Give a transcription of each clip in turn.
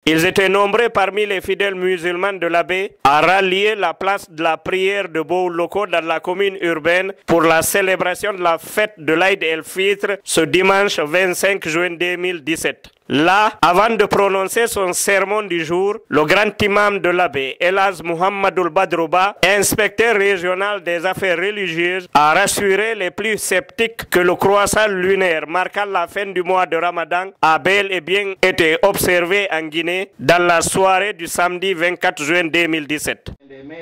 Ils étaient nombreux parmi les fidèles musulmans de la baie à rallier la place de la prière de Bouloco dans la commune urbaine pour la célébration de la fête de l'Aïd el-Fitr ce dimanche 25 juin 2017. Là, avant de prononcer son sermon du jour, le grand imam de l'abbé, Elhaj Muhammadoul Badrouba, inspecteur régional des affaires religieuses, a rassuré les plus sceptiques que le croissant lunaire marquant la fin du mois de Ramadan a bel et bien été observé en Guinée dans la soirée du samedi 24 juin 2017.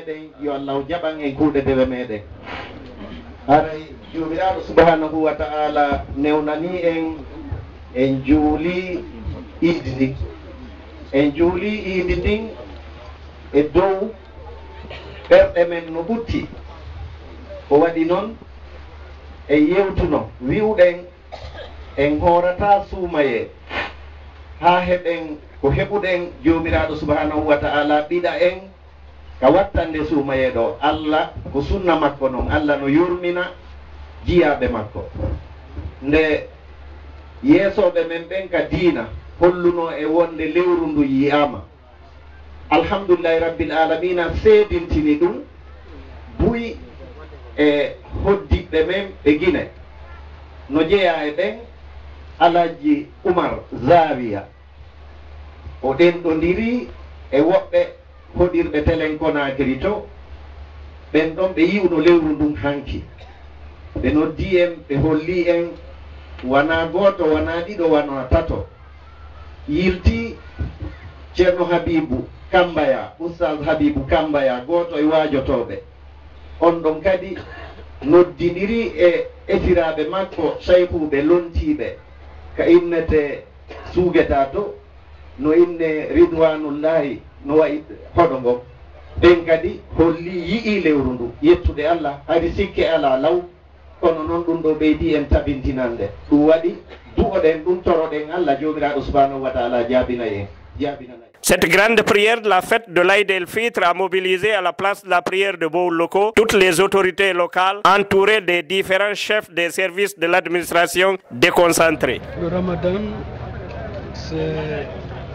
Idni en juuli idi ndin e dow ɓerɗe men no ɓutti o waɗi noon e yewtuno wi'uɗen en horata suumaye ha heɓen ko heɓuɗen jomiraɗo subhanahu wa ta'ala ɓiɗa en ka wattande suumaye ɗo Allah ko sunna makko noon Allah no yurmina jiyaɓe makko nde yeesoɓe men ɓen ka diina holluno e wonde lewru ndu yiyama alhamdulillahi rabbil alamina seedintini ɗum buyi e hoddiɓe men ɓe Guinée no jeeya e ɓen Alaji Oumar Zawiya o ɗenɗodiri e woɓɓe hoɗirɓe Telen Conakry to ɓen ɗon ɓe yiwno lewru ndun hanki ɓe noddi en ɓe holli en wana goto wana ɗiɗo wana tato yilti ceerno Habibou Kambaya Oustaz Habibou Kambaya goto e wajotoɓe on ɗon kadi noddidiri e etiraɓe makko saykuɓe lontiɓe ka innete Suugeta to no inne Ridwanullahi no wayi hoɗo ngon ɓen kadi holli yii lewru ndu yettude Allah haydi sikke ala law kono noon ɗum ɗo ɓeydi en tabintinande ɗum waɗi du'oɗen ɗum toroɗen Allah jomiraɗo subhanahu wa ta'ala jaabinayen jaabinanayi. Cette grande prière de la fête de l'Aïd el-Fitr a mobilisé à la place de la prière de Bouloco toutes les autorités locales entourées des différents chefs des services de l'administration déconcentrés. Le Ramadan, c'est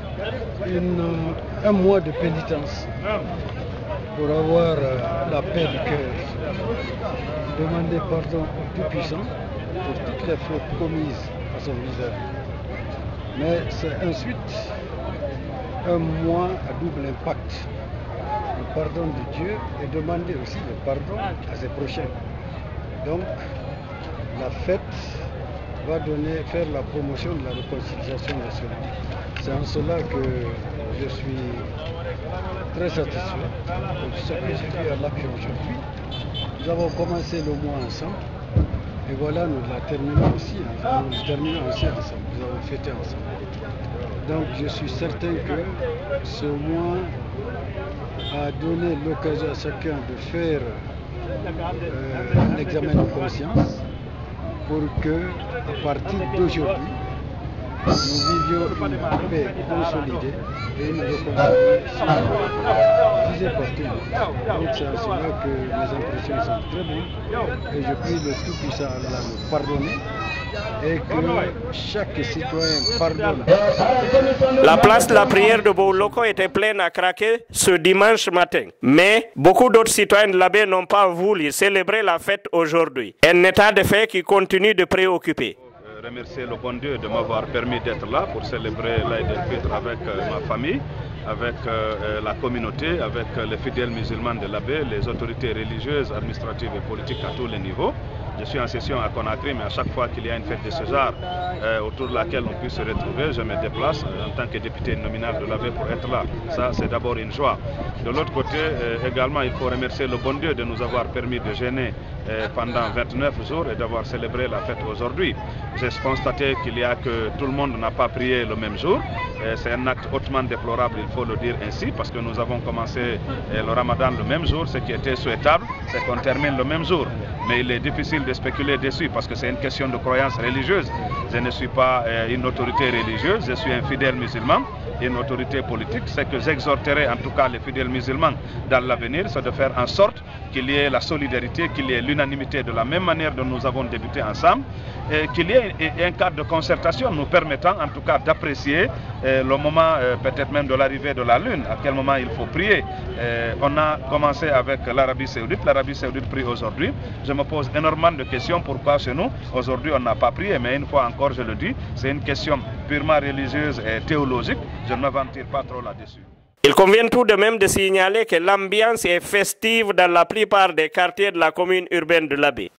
un mois de pénitence pour avoir la paix du cœur. Demander pardon au Tout-Puissant pour toutes les fautes commises à son visage. Mais c'est ensuite un mois à double impact. Le pardon de Dieu et demander aussi le pardon à ses prochains. Donc la fête va faire la promotion de la réconciliation nationale. C'est en cela que je suis très satisfait de ce que j'ai vu à l'Action aujourd'hui. Nous avons commencé le mois ensemble et voilà, nous la terminons aussi. Nous terminons aussi ensemble. Nous avons fêté ensemble. Donc je suis certain que ce mois a donné l'occasion à chacun de faire un examen de conscience pour que, à partir d'aujourd'hui, nous vivions une paix consolidée et une réconciliation visée par tout le monde. Donc c'est à cela que mes impressions sont très bonnes et je prie le Tout-Puissant Allah de nous pardonner et que chaque citoyen pardonne. La place de la prière de Bouloco était pleine à craquer ce dimanche matin. Mais beaucoup d'autres citoyens de la baie n'ont pas voulu célébrer la fête aujourd'hui. Un état de fait qui continue de préoccuper. Remercier le bon Dieu de m'avoir permis d'être là pour célébrer l'Aïd el-Fitr avec ma famille, avec la communauté, avec les fidèles musulmans de la baie, les autorités religieuses, administratives et politiques à tous les niveaux. Je suis en session à Conakry, mais à chaque fois qu'il y a une fête de ce genre autour de laquelle on puisse se retrouver, je me déplace en tant que député nominal de la baie pour être là. Ça, c'est d'abord une joie. De l'autre côté, également, il faut remercier le bon Dieu de nous avoir permis de jeûner pendant 29 jours et d'avoir célébré la fête aujourd'hui. J'ai constaté qu'il y a que tout le monde n'a pas prié le même jour. C'est un acte hautement déplorable, il faut le dire ainsi, parce que nous avons commencé le Ramadan le même jour. Ce qui était souhaitable, c'est qu'on termine le même jour. Mais il est difficile de spéculer dessus parce que c'est une question de croyance religieuse. Je ne suis pas une autorité religieuse, je suis un fidèle musulman une autorité politique. Ce que j'exhorterai en tout cas les fidèles musulmans dans l'avenir, c'est de faire en sorte qu'il y ait la solidarité, qu'il y ait l'unanimité de la même manière dont nous avons débuté ensemble, et qu'il y ait un cadre de concertation nous permettant en tout cas d'apprécier le moment peut-être même de l'arrivée de la lune, à quel moment il faut prier. On a commencé avec l'Arabie Saoudite prie aujourd'hui. Je me pose énormément de questions pourquoi chez nous, aujourd'hui on n'a pas prié, mais une fois encore je le dis, c'est une question purement religieuse et théologique, je ne m'aventure pas trop là-dessus. Il convient tout de même de signaler que l'ambiance est festive dans la plupart des quartiers de la commune urbaine de l'Abbé.